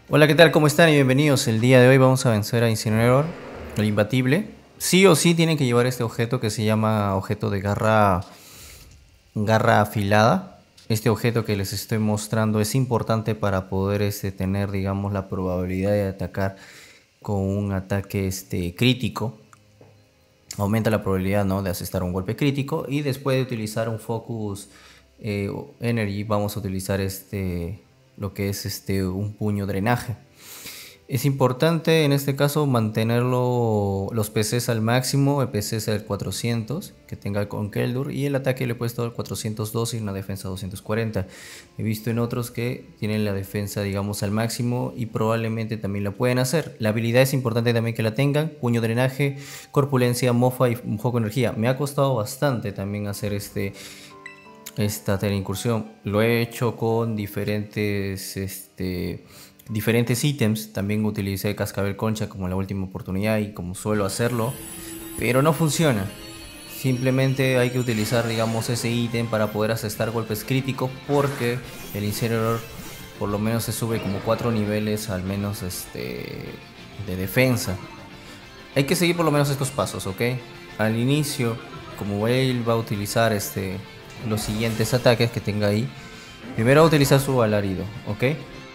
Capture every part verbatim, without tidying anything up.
Hola, ¿qué tal? ¿Cómo están? Y bienvenidos. El día de hoy vamos a vencer a Incineroar, el imbatible. Sí o sí tienen que llevar este objeto que se llama objeto de garra, garra afilada. Este objeto que les estoy mostrando es importante para poder este, tener, digamos, la probabilidad de atacar con un ataque este, crítico. Aumenta la probabilidad, ¿no?, de asestar un golpe crítico. Y después de utilizar un Focus eh, Energy, vamos a utilizar este, lo que es este, un puño drenaje. Es importante en este caso mantenerlo los P Cs al máximo, el P C es el cuatrocientos, que tenga con Keldur, y el ataque le he puesto al cuatrocientos dos y una defensa doscientos cuarenta. He visto en otros que tienen la defensa, digamos, al máximo y probablemente también la pueden hacer. La habilidad es importante también que la tengan: puño drenaje, corpulencia, mofa y un foco de energía. Me ha costado bastante también hacer este esta teleincursión. Lo he hecho con diferentes este diferentes ítems. También utilicé cascabel concha como en la última oportunidad y como suelo hacerlo, pero no funciona. Simplemente hay que utilizar, digamos, ese ítem para poder asestar golpes críticos, porque el incinerador por lo menos se sube como cuatro niveles al menos este de defensa. Hay que seguir por lo menos estos pasos, ¿ok? Al inicio, como él va a utilizar este los siguientes ataques que tenga ahí, primero va a utilizar su alarido, ¿ok?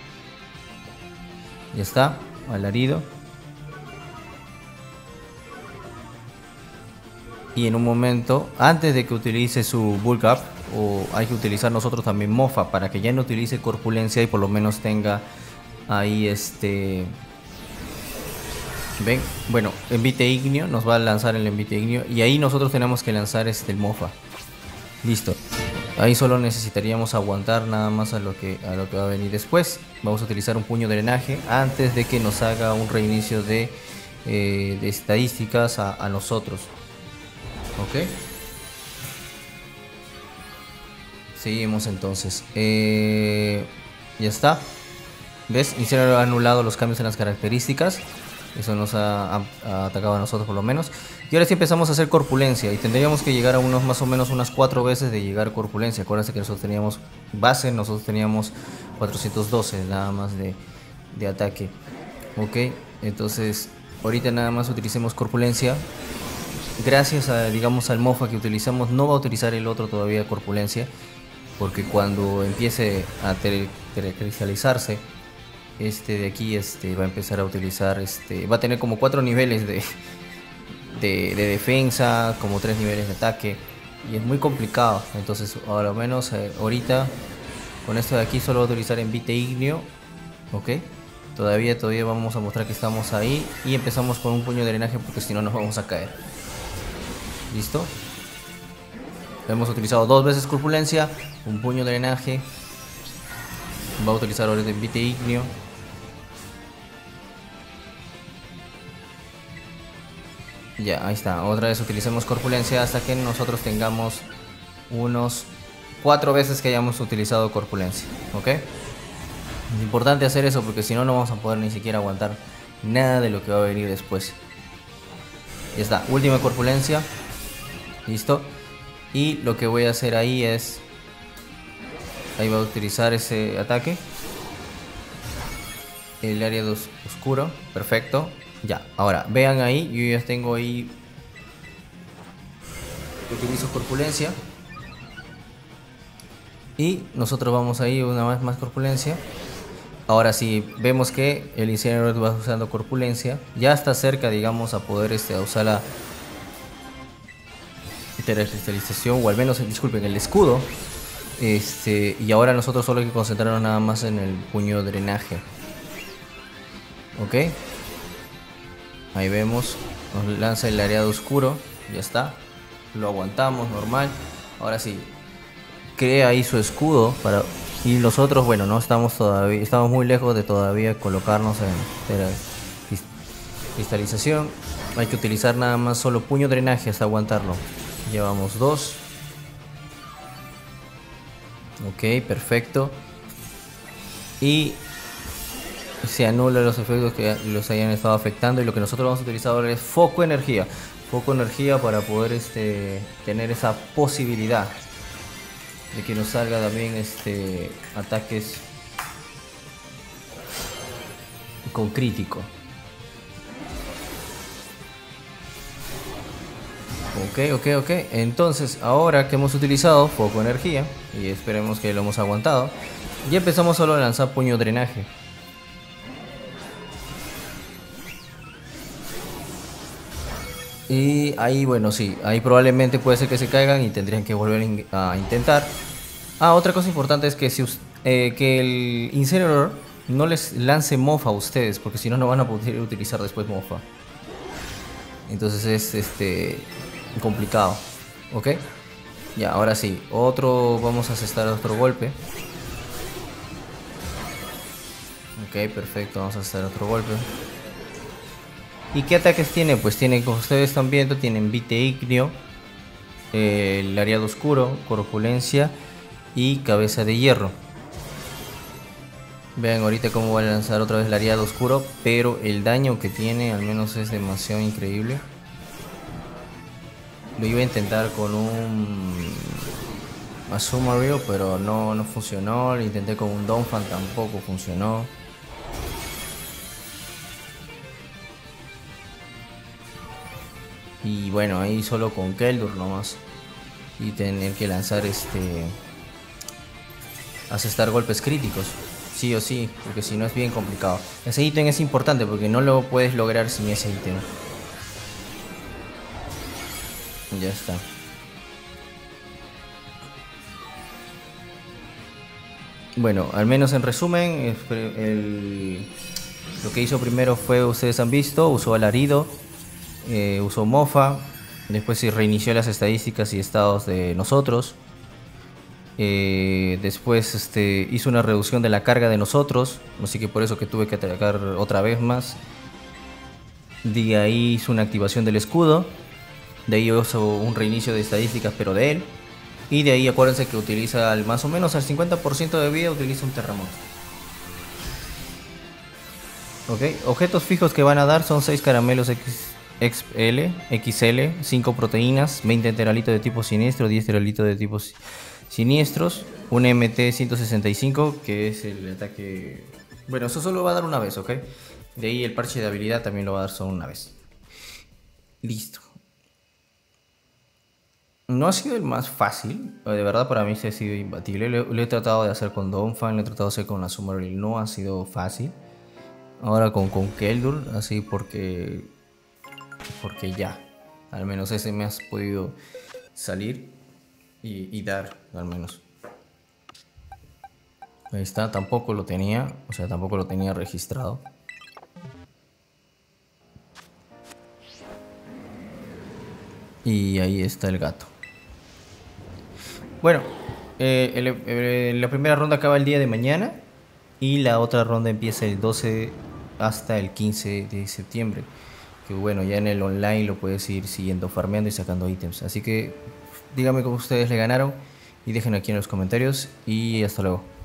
Ya está, alarido. Y en un momento, antes de que utilice su bulk up, o hay que utilizar nosotros también mofa para que ya no utilice corpulencia y por lo menos tenga ahí este... Ven, bueno, envite ignio, nos va a lanzar el envite ignio y ahí nosotros tenemos que lanzar este el mofa. Listo. Ahí solo necesitaríamos aguantar nada más a lo que a lo que va a venir después. Vamos a utilizar un puño de drenaje antes de que nos haga un reinicio de, eh, de estadísticas a, a nosotros. Ok. Seguimos entonces. Eh, ya está. ¿Ves? Incinerador ha anulado los cambios en las características. Eso nos ha, ha, ha atacado a nosotros por lo menos. Y ahora sí empezamos a hacer corpulencia. Y tendríamos que llegar a unos más o menos unas cuatro veces de llegar a corpulencia. Acuérdense que nosotros teníamos base, nosotros teníamos cuatrocientos doce nada más de, de ataque. Ok, entonces ahorita nada más utilicemos corpulencia. Gracias a, digamos, al mofa que utilizamos, no va a utilizar el otro todavía corpulencia, porque cuando empiece a telecristalizarse, este de aquí este va a empezar a utilizar, este va a tener como cuatro niveles de, de, de defensa, como tres niveles de ataque, y es muy complicado. Entonces, a lo menos eh, ahorita con esto de aquí solo va a utilizar envite ignio. Ok, todavía todavía vamos a mostrar que estamos ahí y empezamos con un puño de drenaje, porque si no nos vamos a caer. Listo. Hemos utilizado dos veces corpulencia, un puño de drenaje. Va a utilizar ahora el envite ignio. Ya, ahí está. Otra vez utilicemos corpulencia hasta que nosotros tengamos unos cuatro veces que hayamos utilizado corpulencia. ¿Ok? Es importante hacer eso, porque si no, no vamos a poder ni siquiera aguantar nada de lo que va a venir después. Ya está. Última corpulencia. Listo. Y lo que voy a hacer ahí es... Ahí va a utilizar ese ataque. El área de os oscuro. Perfecto. Ya, ahora, vean ahí, yo ya tengo ahí, utilizo corpulencia. Y nosotros vamos ahí una vez más corpulencia. Ahora sí, vemos que el incinerador va usando corpulencia. Ya está cerca, digamos, a poder este, a usar la telecristalización, o al menos, disculpen, el escudo. Este, y ahora nosotros solo hay que concentrarnos nada más en el puño de drenaje. Ok. Ahí vemos, nos lanza el área de oscuro, ya está, lo aguantamos normal. Ahora sí, crea ahí su escudo para... Y nosotros, bueno, no estamos todavía, estamos muy lejos de todavía colocarnos en la cristalización. Hay que utilizar nada más solo puño drenaje hasta aguantarlo. Llevamos dos. Ok, perfecto. Y se anulan los efectos que los hayan estado afectando, y lo que nosotros vamos a utilizar ahora es foco energía. Foco energía para poder este, tener esa posibilidad de que nos salga también este, ataques con crítico. Ok, ok, ok. Entonces, ahora que hemos utilizado foco energía, y esperemos que lo hemos aguantado, ya empezamos solo a lanzar puño drenaje. Y ahí, bueno, sí, ahí probablemente puede ser que se caigan y tendrían que volver a intentar. Ah, otra cosa importante es que, si, eh, que el Incineroar no les lance mofa a ustedes, porque si no, no van a poder utilizar después mofa. Entonces es este complicado, ¿ok? Ya, ahora sí, otro, vamos a asestar otro golpe. Ok, perfecto, vamos a hacer otro golpe. ¿Y qué ataques tiene? Pues tiene, como ustedes están viendo, tienen Vite Igneo, eh, el Ariado Oscuro, Corpulencia y Cabeza de Hierro. Vean ahorita cómo va a lanzar otra vez el Ariado Oscuro, pero el daño que tiene al menos es demasiado increíble. Lo iba a intentar con un Azumarill, pero no, no funcionó. Lo intenté con un Donphan, tampoco funcionó. Y bueno, ahí solo con Keldurr nomás. Y tener que lanzar este... asestar golpes críticos. Sí o sí, porque si no es bien complicado. Ese ítem es importante porque no lo puedes lograr sin ese ítem. Ya está. Bueno, al menos en resumen, el... lo que hizo primero fue, ustedes han visto, usó alarido, eh, usó mofa, después se reinició las estadísticas y estados de nosotros. Eh, después este, hizo una reducción de la carga de nosotros, así que por eso que tuve que atacar otra vez más. De ahí hizo una activación del escudo. De ahí hizo un reinicio de estadísticas, pero de él. Y de ahí acuérdense que utiliza al, más o menos al cincuenta por ciento de vida, utiliza un terremoto. Ok, objetos fijos que van a dar son seis caramelos X L, X L, cinco proteínas, veinte enteralitos de tipo siniestro, diez enteralitos de tipo siniestros, un M T ciento sesenta y cinco, que es el ataque... Bueno, eso solo va a dar una vez, ok. De ahí el parche de habilidad también lo va a dar solo una vez. Listo. No ha sido el más fácil, de verdad para mí se ha sido imbatible. Lo, lo he tratado de hacer con Donphan, lo he tratado de hacer con Azumarill, no ha sido fácil. Ahora con, con Keldurr, así porque... Porque ya, al menos ese me has podido salir y, y dar, al menos. Ahí está, tampoco lo tenía, o sea, tampoco lo tenía registrado. Y ahí está el gato. Bueno, eh, el, el, la primera ronda acaba el día de mañana y la otra ronda empieza el doce hasta el quince de septiembre. Que bueno, ya en el online lo puedes ir siguiendo, farmeando y sacando ítems. Así que díganme cómo ustedes le ganaron y déjenlo aquí en los comentarios y hasta luego.